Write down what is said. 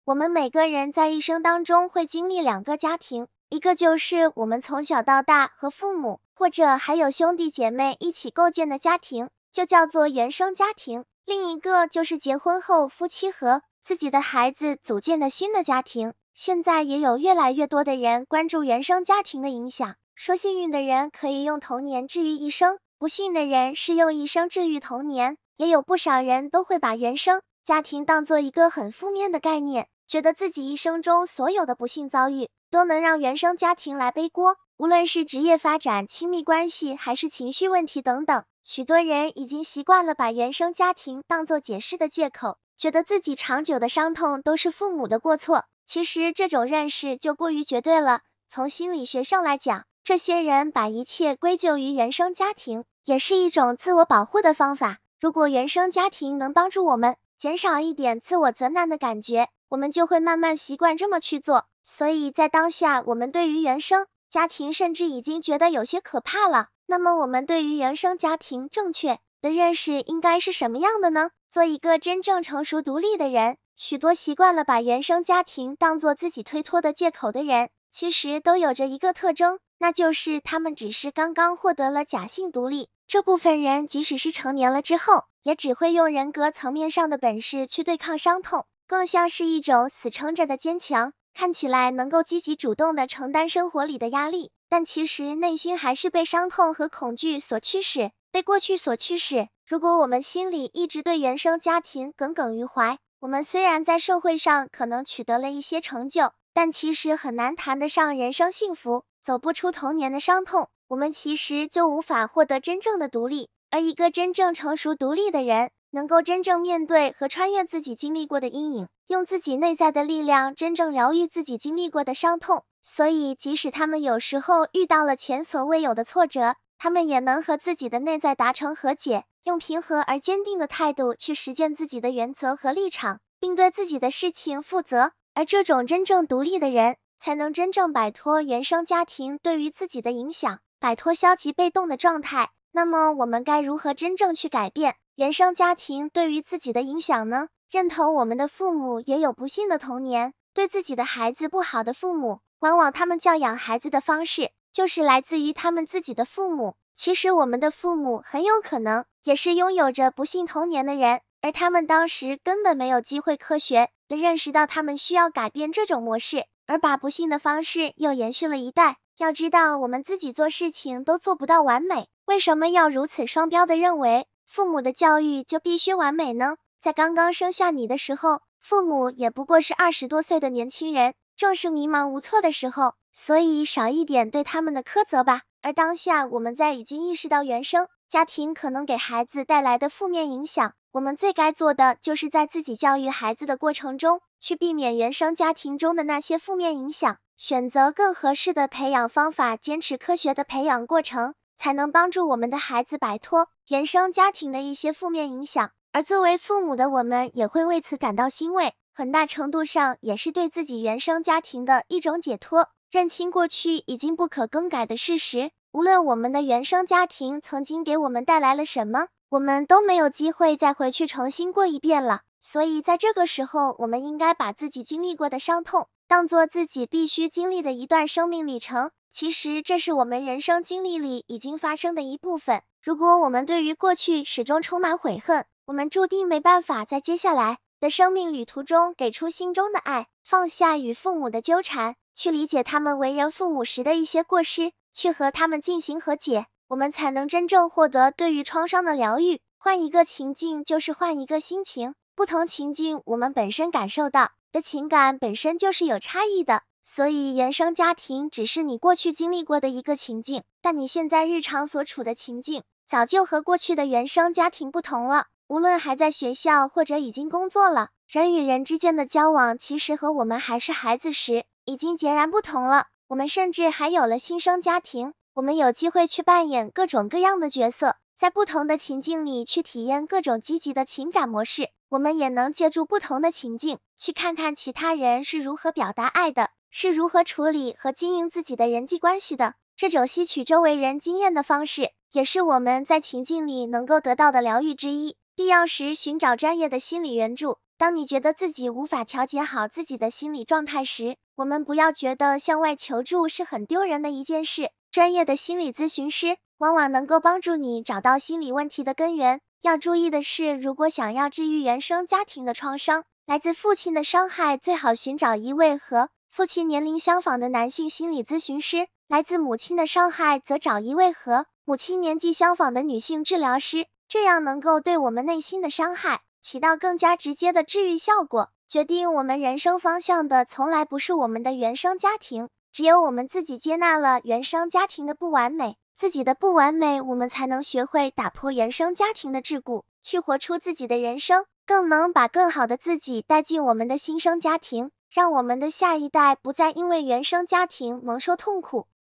我们每个人在一生当中会经历两个家庭，一个就是我们从小到大和父母或者还有兄弟姐妹一起构建的家庭，就叫做原生家庭。另一个就是结婚后夫妻和自己的孩子组建的新的家庭。现在也有越来越多的人关注原生家庭的影响，说幸运的人可以用童年治愈一生，不幸的人是用一生治愈童年。也有不少人都会把原生家庭当作一个很负面的概念，觉得自己一生中所有的不幸遭遇都能让原生家庭来背锅，无论是职业发展、亲密关系还是情绪问题等等。许多人已经习惯了把原生家庭当作解释的借口，觉得自己长久的伤痛都是父母的过错。其实这种认识就过于绝对了。从心理学上来讲，这些人把一切归咎于原生家庭，也是一种自我保护的方法。如果原生家庭能帮助我们减少一点自我责难的感觉，我们就会慢慢习惯这么去做。所以在当下，我们对于原生家庭甚至已经觉得有些可怕了。那么我们对于原生家庭正确的认识应该是什么样的呢？做一个真正成熟独立的人，许多习惯了把原生家庭当作自己推脱的借口的人，其实都有着一个特征，那就是他们只是刚刚获得了假性独立。这部分人即使是成年了之后，也只会用人格层面上的本事去对抗伤痛，更像是一种死撑着的坚强，看起来能够积极主动地承担生活里的压力，但其实内心还是被伤痛和恐惧所驱使，被过去所驱使。如果我们心里一直对原生家庭耿耿于怀，我们虽然在社会上可能取得了一些成就，但其实很难谈得上人生幸福，走不出童年的伤痛，我们其实就无法获得真正的独立。而一个真正成熟独立的人，能够真正面对和穿越自己经历过的阴影，用自己内在的力量真正疗愈自己经历过的伤痛。所以即使他们有时候遇到了前所未有的挫折，他们也能和自己的内在达成和解，用平和而坚定的态度去实践自己的原则和立场，并对自己的事情负责。而这种真正独立的人，才能真正摆脱原生家庭对于自己的影响，摆脱消极被动的状态。那么我们该如何真正去改变原生家庭对于自己的影响呢？认同我们的父母也有不幸的童年，对自己的孩子不好的父母，往往他们教养孩子的方式就是来自于他们自己的父母。其实我们的父母很有可能也是拥有着不幸童年的人，而他们当时根本没有机会科学地认识到他们需要改变这种模式，而把不幸的方式又延续了一代。要知道我们自己做事情都做不到完美，为什么要如此双标地认为父母的教育就必须完美呢？在刚刚生下你的时候，父母也不过是20多岁的年轻人，正是迷茫无措的时候，所以少一点对他们的苛责吧。而当下我们在已经意识到原生家庭可能给孩子带来的负面影响，我们最该做的就是在自己教育孩子的过程中，去避免原生家庭中的那些负面影响，选择更合适的培养方法，坚持科学的培养过程，才能帮助我们的孩子摆脱原生家庭的一些负面影响。而作为父母的我们也会为此感到欣慰，很大程度上也是对自己原生家庭的一种解脱，认清过去已经不可更改的事实。无论我们的原生家庭曾经给我们带来了什么，我们都没有机会再回去重新过一遍了。所以在这个时候，我们应该把自己经历过的伤痛当作自己必须经历的一段生命里程。其实这是我们人生经历里已经发生的一部分。如果我们对于过去始终充满悔恨，我们注定没办法在接下来的生命旅途中给出心中的爱，放下与父母的纠缠，去理解他们为人父母时的一些过失，去和他们进行和解，我们才能真正获得对于创伤的疗愈。换一个情境就是换一个心情，不同情境我们本身感受到的情感本身就是有差异的。所以原生家庭只是你过去经历过的一个情境，但你现在日常所处的情境早就和过去的原生家庭不同了。无论还在学校或者已经工作了，人与人之间的交往其实和我们还是孩子时已经截然不同了。我们甚至还有了新生家庭，我们有机会去扮演各种各样的角色，在不同的情境里去体验各种积极的情感模式。我们也能借助不同的情境去看看其他人是如何表达爱的，是如何处理和经营自己的人际关系的。这种吸取周围人经验的方式，也是我们在情境里能够得到的疗愈之一。必要时寻找专业的心理援助， 当你觉得自己无法调节好自己的心理状态时，我们不要觉得向外求助是很丢人的一件事。专业的心理咨询师往往能够帮助你找到心理问题的根源。要注意的是，如果想要治愈原生家庭的创伤，来自父亲的伤害，最好寻找一位和父亲年龄相仿的男性心理咨询师；来自母亲的伤害，则找一位和母亲年纪相仿的女性治疗师，这样能够对我们内心的伤害起到更加直接的治愈效果。决定我们人生方向的从来不是我们的原生家庭，只有我们自己接纳了原生家庭的不完美，自己的不完美，我们才能学会打破原生家庭的桎梏，去活出自己的人生，更能把更好的自己带进我们的新生家庭，让我们的下一代不再因为原生家庭蒙受痛苦。